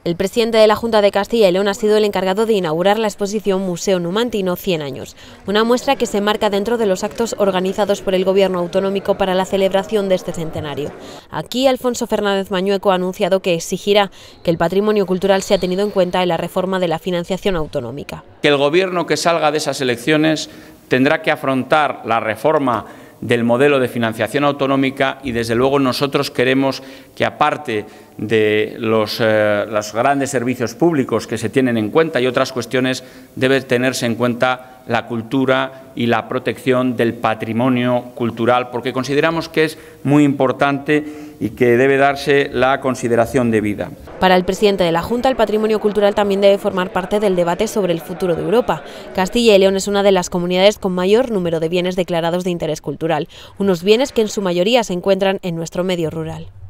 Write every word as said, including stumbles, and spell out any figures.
El presidente de la Junta de Castilla y León ha sido el encargado de inaugurar la exposición Museo Numantino cien años, una muestra que se marca dentro de los actos organizados por el Gobierno autonómico para la celebración de este centenario. Aquí, Alfonso Fernández Mañueco ha anunciado que exigirá que el patrimonio cultural sea tenido en cuenta en la reforma de la financiación autonómica. Que el Gobierno que salga de esas elecciones tendrá que afrontar la reforma del modelo de financiación autonómica y, desde luego, nosotros queremos que, aparte de los, eh, los grandes servicios públicos que se tienen en cuenta y otras cuestiones, debe tenerse en cuenta la cultura y la protección del patrimonio cultural, porque consideramos que es muy importante y que debe darse la consideración debida. Para el presidente de la Junta, el patrimonio cultural también debe formar parte del debate sobre el futuro de Europa. Castilla y León es una de las comunidades con mayor número de bienes declarados de interés cultural, unos bienes que en su mayoría se encuentran en nuestro medio rural.